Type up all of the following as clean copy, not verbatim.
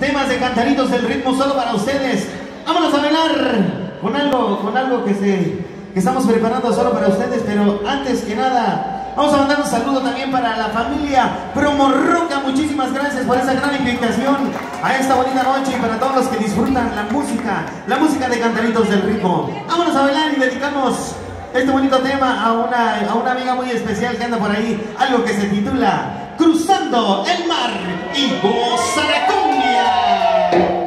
temas de Cantaritos del Ritmo solo para ustedes. Vámonos a bailar con algo que estamos preparando solo para ustedes, pero antes que nada vamos a mandar un saludo también para la familia Promorroca. Muchísimas gracias por esa gran invitación a esta bonita noche y para todos los que disfrutan la música de Cantaritos del Ritmo. Vámonos a bailar y dedicamos este bonito tema a una amiga muy especial que anda por ahí, algo que se titula Cruzando el Mar y Goza la Cumbia.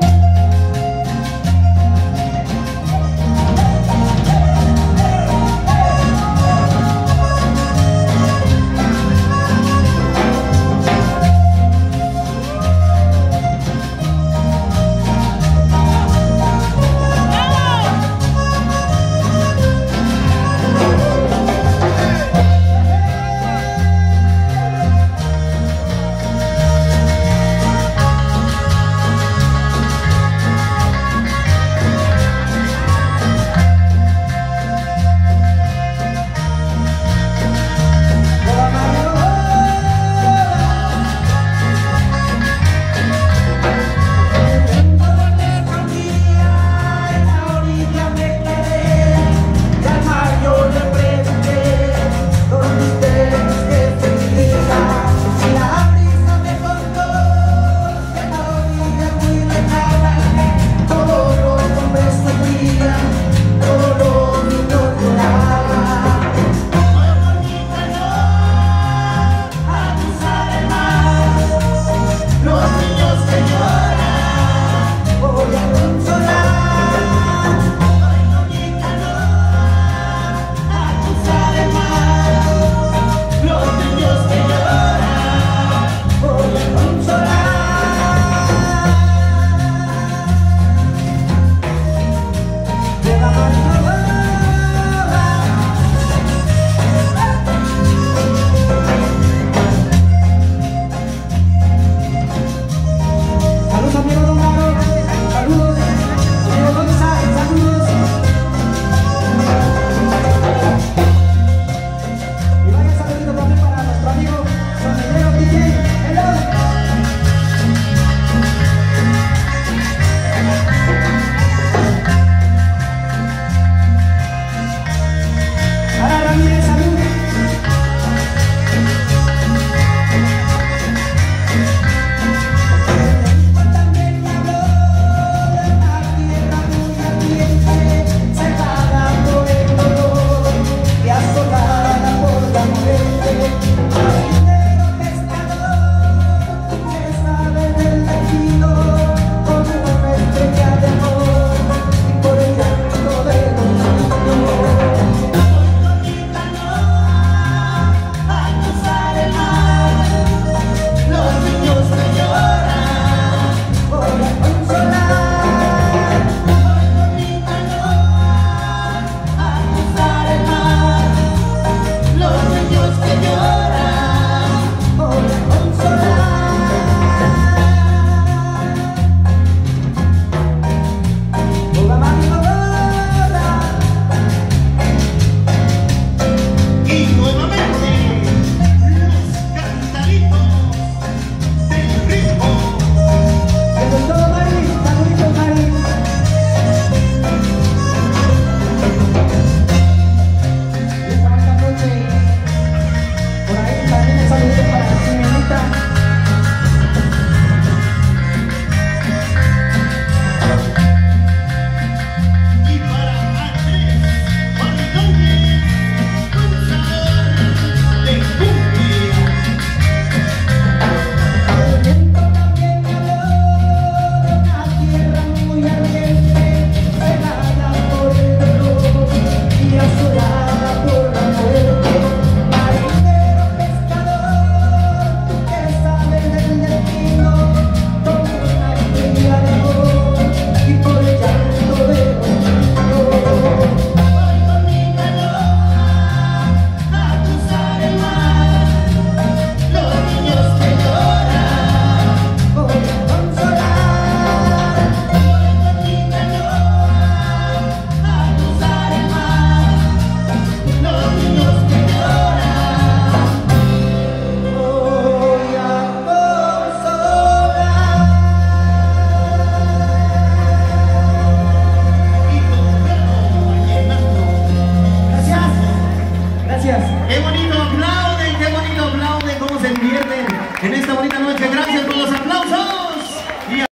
Gracias. Qué bonito aplauden, cómo se divierte